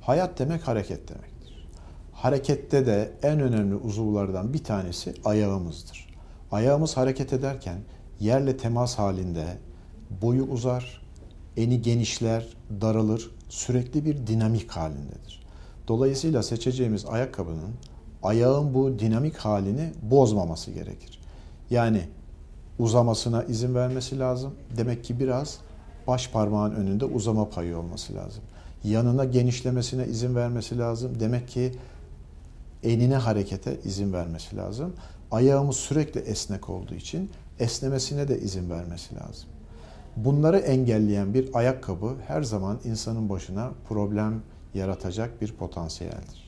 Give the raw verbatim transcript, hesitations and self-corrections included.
Hayat demek hareket demektir. Harekette de en önemli uzuvlardan bir tanesi ayağımızdır. Ayağımız hareket ederken yerle temas halinde boyu uzar, eni genişler, daralır, sürekli bir dinamik halindedir. Dolayısıyla seçeceğimiz ayakkabının ayağın bu dinamik halini bozmaması gerekir. Yani uzamasına izin vermesi lazım. Demek ki biraz baş parmağın önünde uzama payı olması lazım. Yanına genişlemesine izin vermesi lazım. Demek ki enine harekete izin vermesi lazım. Ayağımız sürekli esnek olduğu için esnemesine de izin vermesi lazım. Bunları engelleyen bir ayakkabı her zaman insanın başına problem yaratacak bir potansiyeldir.